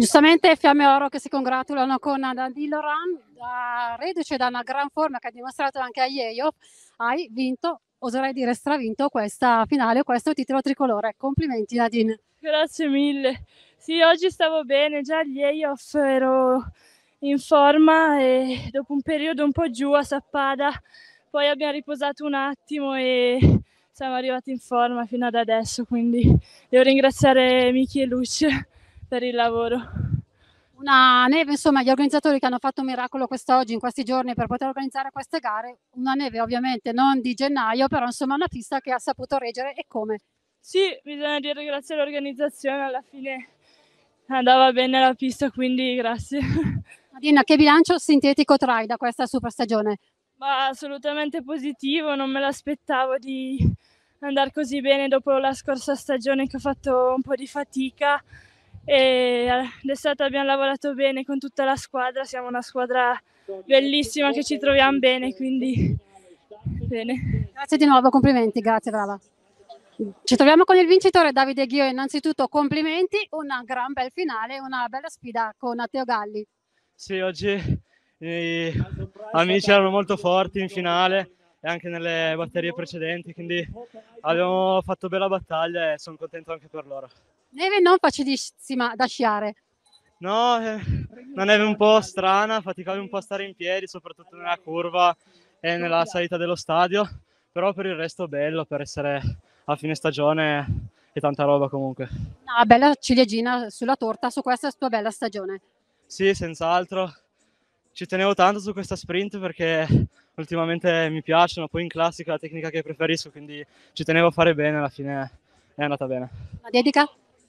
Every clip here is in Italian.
Giustamente Fiamme Oro che si congratulano con Nadine Laurent, reduce da una gran forma che ha dimostrato anche a Yeo, hai vinto, oserei dire stravinto, questa finale, questo titolo tricolore. Complimenti Nadine. Grazie mille. Sì, oggi stavo bene, già agli playoff ero in forma e dopo un periodo un po' giù a Sappada, poi abbiamo riposato un attimo e siamo arrivati in forma fino ad adesso, quindi devo ringraziare Miki e Luce per il lavoro. Una neve, insomma, gli organizzatori che hanno fatto un miracolo quest'oggi, in questi giorni, per poter organizzare queste gare, una neve ovviamente non di gennaio, però insomma una pista che ha saputo reggere e come. Sì, bisogna dire grazie all'organizzazione, alla fine andava bene la pista, quindi grazie. Nadine, che bilancio sintetico trai da questa super stagione? Ma assolutamente positivo, non me l'aspettavo di andare così bene dopo la scorsa stagione che ho fatto un po' di fatica e d'estate abbiamo lavorato bene con tutta la squadra, siamo una squadra bellissima che ci troviamo bene, quindi bene. Grazie di nuovo, complimenti, grazie, brava. Ci troviamo con il vincitore Davide Ghio, innanzitutto complimenti, una gran bel finale, una bella sfida con Matteo Galli. Sì, oggi gli amici erano molto forti in finale e anche nelle batterie precedenti, quindi abbiamo fatto bella battaglia e sono contento anche per loro. Neve non facilissima da sciare. No, una neve un po' strana, faticavi un po' a stare in piedi, soprattutto nella curva e nella salita dello stadio, però per il resto bello per essere a fine stagione e tanta roba comunque. Una bella ciliegina sulla torta su questa tua bella stagione. Sì, senz'altro. Ci tenevo tanto su questa sprint perché ultimamente mi piacciono, poi in classica è la tecnica che preferisco, quindi ci tenevo a fare bene, alla fine è andata bene. Una dedica?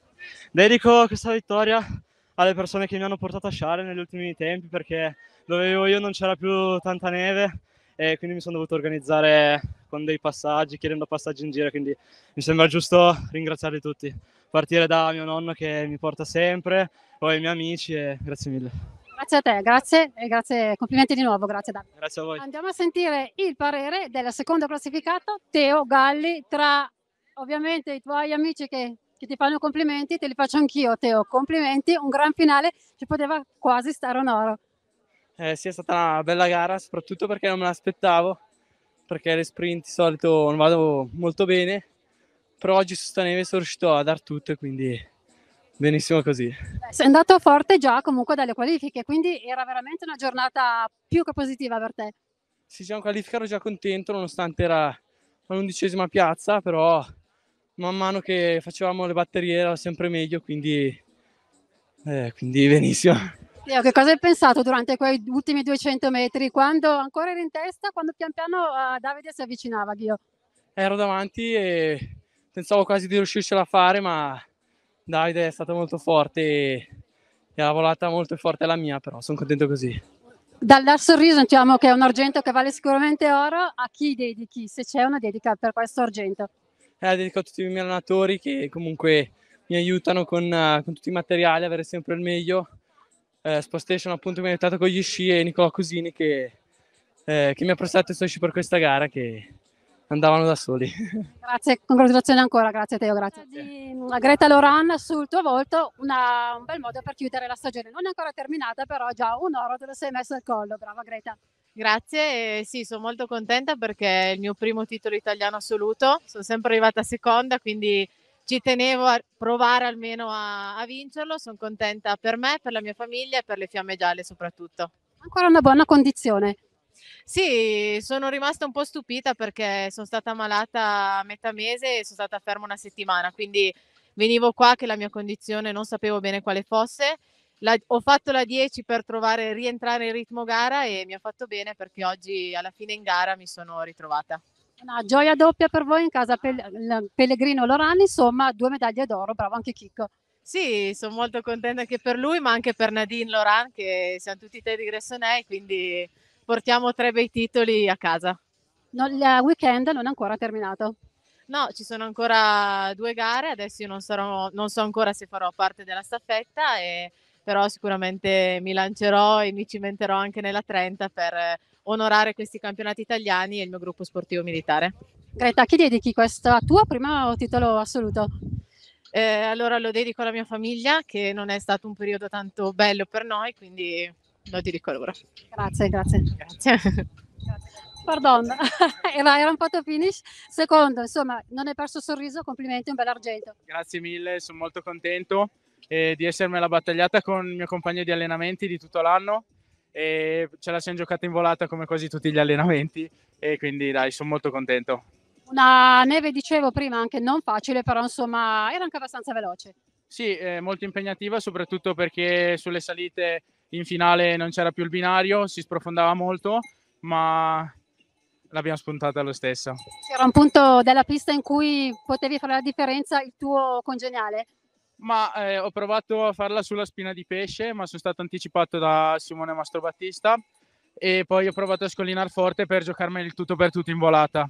Dedico questa vittoria alle persone che mi hanno portato a sciare negli ultimi tempi perché dove vivo io non c'era più tanta neve e quindi mi sono dovuto organizzare con dei passaggi, chiedendo passaggi in giro, quindi mi sembra giusto ringraziarli tutti. Partire da mio nonno che mi porta sempre, poi i miei amici e grazie mille. Grazie a te, grazie e grazie, complimenti di nuovo, grazie Davide. Grazie a voi. Andiamo a sentire il parere della seconda classificata, Teo Galli, tra ovviamente i tuoi amici che ti fanno complimenti, te li faccio anch'io Teo, complimenti, un gran finale, ci poteva quasi stare un oro. Sì, è stata una bella gara, soprattutto perché non me l'aspettavo, perché le sprint di solito non vado molto bene, però oggi su sta neve sono riuscito a dar tutto e quindi benissimo così. Sei andato forte già comunque dalle qualifiche, quindi era veramente una giornata più che positiva per te. Sì, già in qualifica ero già contento, nonostante era all'11ª piazza, però man mano che facevamo le batterie era sempre meglio, quindi benissimo. Teo, che cosa hai pensato durante quei ultimi 200 metri, quando ancora eri in testa, quando pian piano Davide si avvicinava, Ghio? Ero davanti e pensavo quasi di riuscircela a fare, ma Davide è stato molto forte e la volata molto forte la mia, però sono contento così. Dal sorriso diciamo che è un argento che vale sicuramente oro, a chi dedichi, se c'è una dedica per questo argento? Dedico a tutti i miei allenatori che comunque mi aiutano con tutti i materiali, avere sempre il meglio. Spostation appunto mi ha aiutato con gli sci e Nicola Cusini che mi ha prestato i suoi sci per questa gara che andavano da soli. Grazie, congratulazioni ancora, grazie Teo, grazie. Di Greta Loran sul tuo volto, un bel modo per chiudere la stagione, non è ancora terminata però già un oro te lo sei messo al collo, brava Greta. Grazie, sì, sono molto contenta perché è il mio primo titolo italiano assoluto, sono sempre arrivata seconda, quindi ci tenevo a provare almeno a vincerlo, sono contenta per me, per la mia famiglia e per le Fiamme Gialle soprattutto. Ancora una buona condizione. Sì, sono rimasta un po' stupita perché sono stata malata a metà mese e sono stata ferma una settimana, quindi venivo qua che la mia condizione non sapevo bene quale fosse. Ho fatto la 10 per rientrare in ritmo gara e mi ha fatto bene perché oggi alla fine in gara mi sono ritrovata. Una gioia doppia per voi in casa Pellegrino Loran, insomma 2 medaglie d'oro, bravo anche Chicco. Sì, sono molto contenta anche per lui, ma anche per Nadine Loran, che siamo tutti te di Gressonei, quindi portiamo 3 bei titoli a casa. Il weekend non è ancora terminato. No, ci sono ancora 2 gare, adesso io non so ancora se farò parte della staffetta, però sicuramente mi lancerò e mi cimenterò anche nella 30 per onorare questi campionati italiani e il mio gruppo sportivo militare. Greta, a chi dedichi questo tuo primo titolo assoluto? Allora lo dedico alla mia famiglia, che non è stato un periodo tanto bello per noi, quindi lo dedico a loro. Grazie, grazie. Grazie. Pardon, era un photo finish. Secondo, insomma, non hai perso sorriso, complimenti, un bel argento. Grazie mille, sono molto contento di essermela battagliata con il mio compagno di allenamenti di tutto l'anno e ce la siamo giocata in volata come quasi tutti gli allenamenti e quindi dai, sono molto contento. Una neve, dicevo prima, anche non facile, però insomma era anche abbastanza veloce. Sì, molto impegnativa, soprattutto perché sulle salite in finale non c'era più il binario, si sprofondava molto, ma l'abbiamo spuntata lo stesso. C'era un punto della pista in cui potevi fare la differenza, il tuo congeniale? Ma ho provato a farla sulla spina di pesce, ma sono stato anticipato da Simone Mastrobattista e poi ho provato a scollinare forte per giocarmi il tutto per tutto in volata.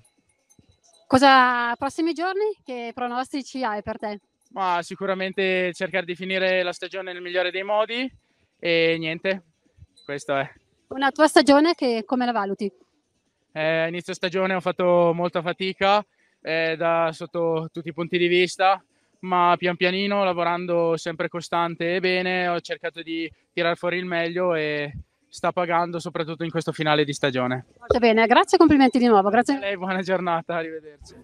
Prossimi giorni, che pronostici hai per te? Ma sicuramente cercare di finire la stagione nel migliore dei modi e niente, questo è. Una tua stagione che come la valuti? Inizio stagione ho fatto molta fatica da sotto tutti i punti di vista, ma pian pianino, lavorando sempre costante e bene, ho cercato di tirar fuori il meglio e sta pagando soprattutto in questo finale di stagione. Molto bene, grazie e complimenti di nuovo. Grazie Grazie. a lei, buona giornata, arrivederci.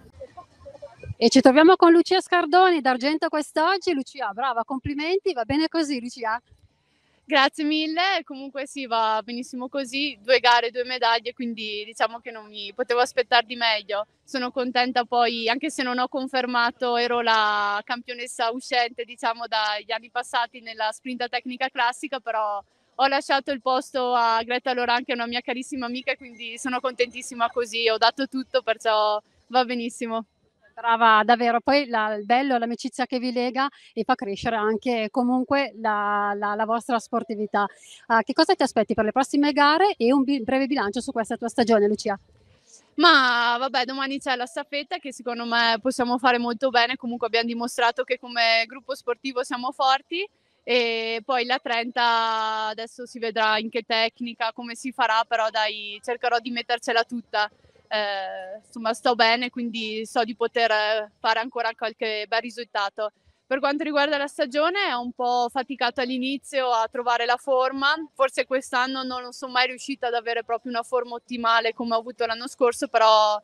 E ci troviamo con Lucia Scardoni d'argento quest'oggi. Lucia, brava, complimenti, va bene così, Lucia? Grazie mille, comunque sì, va benissimo così, 2 gare, 2 medaglie, quindi diciamo che non mi potevo aspettare di meglio. Sono contenta poi, anche se non ho confermato, ero la campionessa uscente, diciamo, dagli anni passati nella sprinta tecnica classica, però ho lasciato il posto a Greta Loran, che è una mia carissima amica, quindi sono contentissima così, ho dato tutto, perciò va benissimo. Brava, davvero. Poi il bello, l'amicizia che vi lega e fa crescere anche comunque la vostra sportività. Che cosa ti aspetti per le prossime gare e un breve bilancio su questa tua stagione, Lucia? Ma vabbè, domani c'è la staffetta che secondo me possiamo fare molto bene, comunque abbiamo dimostrato che come gruppo sportivo siamo forti e poi la 30 adesso si vedrà in che tecnica, come si farà, però dai, cercherò di mettercela tutta. Insomma, sto bene, quindi so di poter fare ancora qualche bel risultato. Per quanto riguarda la stagione, ho un po' faticato all'inizio a trovare la forma, forse quest'anno non sono mai riuscita ad avere proprio una forma ottimale come ho avuto l'anno scorso, però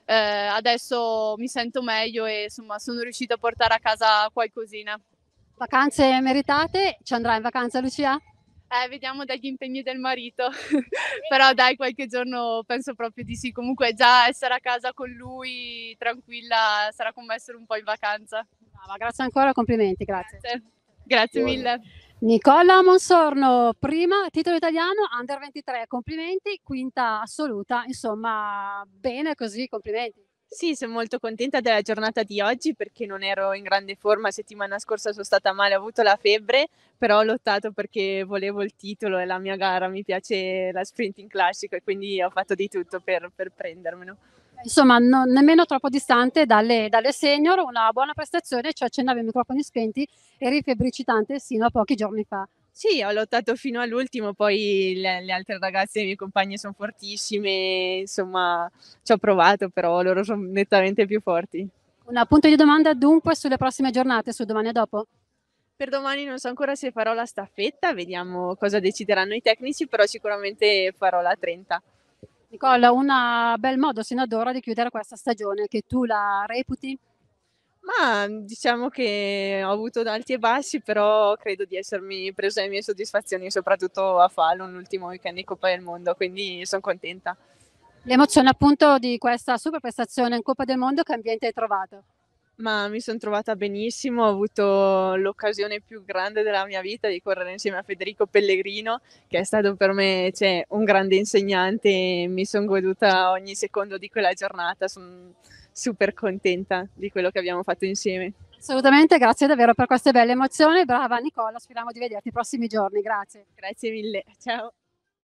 adesso mi sento meglio e insomma sono riuscita a portare a casa qualcosina. Vacanze meritate? Ci andrai in vacanza, Lucia? Vediamo dagli impegni del marito, però dai, qualche giorno penso proprio di sì. Comunque già essere a casa con lui tranquilla sarà come essere un po' in vacanza. Brava, grazie ancora, complimenti, grazie. Grazie mille. Nicola Monsorno, prima titolo italiano, Under 23, complimenti, quinta assoluta, insomma, bene così, complimenti. Sì, son molto contenta della giornata di oggi perché non ero in grande forma, settimana scorsa sono stata male, ho avuto la febbre, però ho lottato perché volevo il titolo e la mia gara, mi piace la sprinting classico e quindi ho fatto di tutto per prendermelo. Insomma, nemmeno troppo distante dalle senior, una buona prestazione, ci accennavi ai microfoni spenti, eri febbricitante sino a pochi giorni fa. Sì, ho lottato fino all'ultimo, poi le altre ragazze, le mie compagne son fortissime, insomma ci ho provato, però loro son nettamente più forti. Un punto di domanda dunque sulle prossime giornate, su domani e dopo? Per domani non so ancora se farò la staffetta, vediamo cosa decideranno i tecnici, però sicuramente farò la 30. Nicola, un bel modo sino ad ora di chiudere questa stagione, che tu la reputi? Ma diciamo che ho avuto alti e bassi, però credo di essermi presa le mie soddisfazioni, soprattutto a Falun, l'ultimo weekend di Coppa del Mondo, quindi son contenta. L'emozione appunto di questa super prestazione in Coppa del Mondo, che ambiente hai trovato? Ma mi son trovata benissimo, ho avuto l'occasione più grande della mia vita di correre insieme a Federico Pellegrino, che è stato per me, cioè, un grande insegnante e mi son goduta ogni secondo di quella giornata, son super contenta di quello che abbiamo fatto insieme. Assolutamente, grazie davvero per queste belle emozioni. Brava Nicola, speriamo di vederti i prossimi giorni, grazie. Grazie mille, ciao.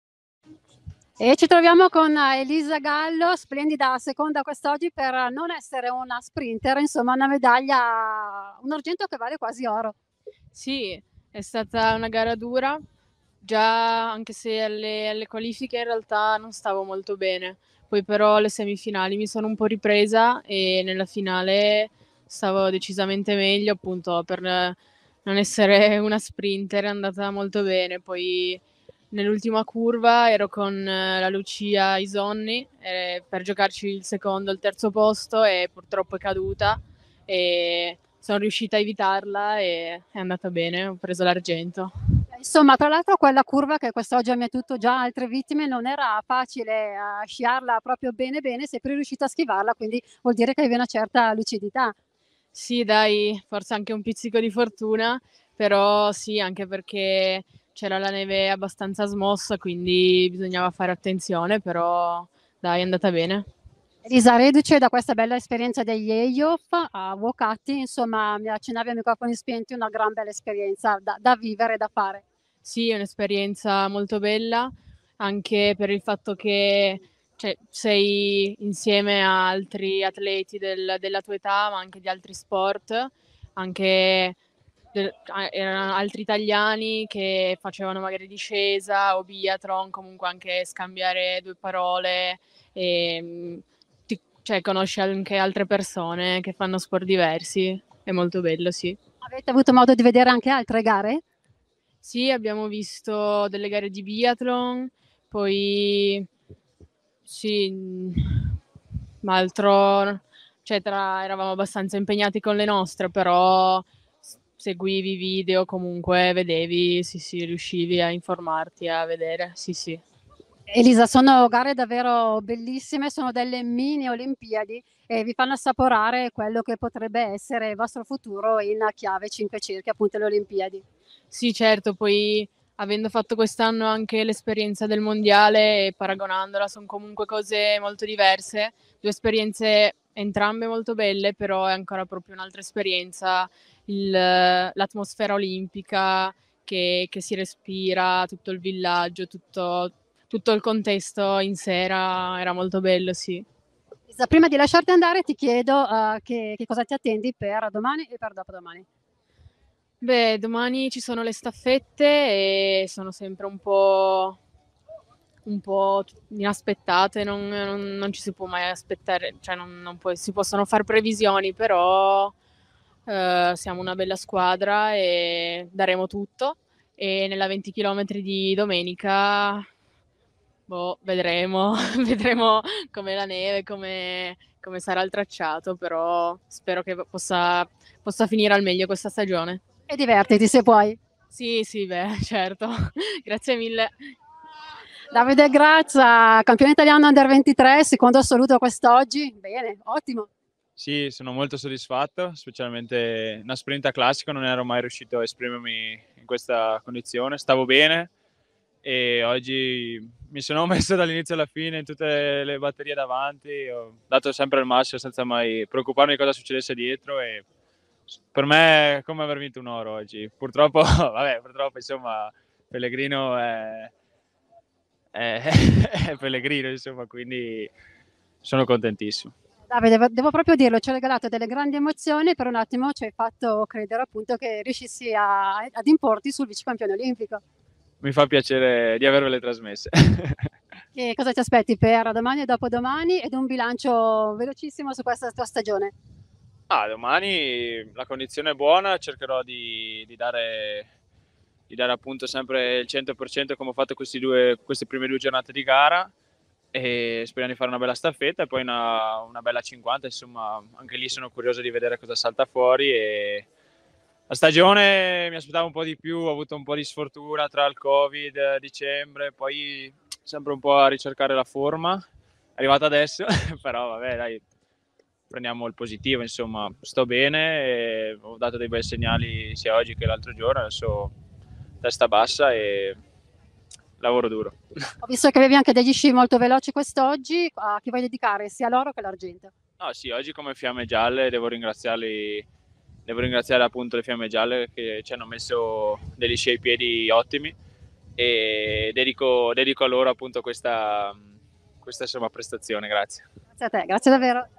E ci troviamo con Elisa Gallo, splendida seconda quest'oggi per non essere una sprinter, insomma una medaglia, un argento che vale quasi oro. Sì, è stata una gara dura, già anche se alle qualifiche in realtà non stavo molto bene. Poi però alle semifinali mi sono un po' ripresa e nella finale stavo decisamente meglio, appunto per non essere una sprinter, è andata molto bene. Poi nell'ultima curva ero con la Lucia Isonni per giocarci il secondo e il terzo posto e purtroppo è caduta e sono riuscita a evitarla e è andata bene, ho preso l'argento. Insomma, tra l'altro quella curva che quest'oggi ha mietuto già altre vittime non era facile sciarla proprio bene bene, sei pure riuscita a schivarla, quindi vuol dire che avevi una certa lucidità. Sì, dai, forse anche un pizzico di fortuna, però sì, anche perché c'era la neve abbastanza smossa, quindi bisognava fare attenzione, però dai, è andata bene. Elisa, reduce da questa bella esperienza degli EIOF a Vuocatti, insomma, mi accennavi a microfoni spenti, una gran bella esperienza da vivere, da fare. Sì, è un'esperienza molto bella, anche per il fatto che sei insieme a altri atleti della tua età, ma anche di altri sport, anche erano altri italiani che facevano magari discesa o biathlon, comunque anche scambiare due parole e conosci anche altre persone che fanno sport diversi, è molto bello, sì. Avete avuto modo di vedere anche altre gare? Sì, abbiamo visto delle gare di biathlon, poi sì, ma altro, eravamo abbastanza impegnati con le nostre, però seguivi i video, comunque vedevi, sì, riuscivi a informarti, a vedere, sì. Elisa, sono gare davvero bellissime, sono delle mini Olimpiadi e vi fanno assaporare quello che potrebbe essere il vostro futuro in chiave 5 cerchi, appunto le Olimpiadi. Sì, certo, poi avendo fatto quest'anno anche l'esperienza del mondiale e paragonandola, sono comunque cose molto diverse, due esperienze entrambe molto belle, però è ancora proprio un'altra esperienza, l'atmosfera olimpica che si respira, tutto il villaggio, tutto il contesto in sera, era molto bello, sì. Elisa, prima di lasciarti andare ti chiedo che cosa ti attendi per domani e per dopodomani. Beh, domani ci sono le staffette e sono sempre un po' inaspettate, non ci si può mai aspettare, cioè si possono fare previsioni, però siamo una bella squadra e daremo tutto. E nella 20 km di domenica, vedremo, vedremo com'è la neve, come sarà il tracciato, però spero che possa finire al meglio questa stagione. E divertiti se puoi. Sì, beh, certo. Grazie mille. Davide Grazia, campione italiano under 23, secondo assoluto quest'oggi. Bene, ottimo. Sì, sono molto soddisfatto, specialmente una sprinta classica, non ero mai riuscito a esprimermi in questa condizione, stavo bene e oggi mi sono messo dall'inizio alla fine in tutte le batterie davanti, ho dato sempre il massimo senza mai preoccuparmi di cosa succedesse dietro e per me è come aver vinto un oro oggi. Purtroppo insomma Pellegrino è Pellegrino, insomma, quindi sono contentissimo. Davide, devo proprio dirlo, ci hai regalato delle grandi emozioni, per un attimo ci hai fatto credere appunto che riuscissi ad importi sul vice campione olimpico. Mi fa piacere di avervele trasmesse. E cosa ti aspetti per domani e dopodomani ed un bilancio velocissimo su questa tua stagione? Domani la condizione è buona, cercherò di dare appunto sempre il 100% come ho fatto queste prime 2 giornate di gara e speriamo di fare una bella staffetta e poi una bella 50, insomma anche lì sono curioso di vedere cosa salta fuori e la stagione mi aspettavo un po' di più, ho avuto un po' di sfortuna tra il Covid, dicembre, poi sempre un po' a ricercare la forma, è arrivata adesso, però vabbè dai, prendiamo il positivo, insomma sto bene e ho dato dei bei segnali sia oggi che l'altro giorno, adesso testa bassa e lavoro duro. Ho visto che avevi anche degli sci molto veloci quest'oggi, a chi vuoi dedicare sia l'oro che l'argento? No, sì, oggi come Fiamme Gialle devo ringraziare appunto le Fiamme Gialle che ci hanno messo degli sci ai piedi ottimi e dedico a loro appunto questa insomma prestazione, grazie. Grazie a te, grazie davvero.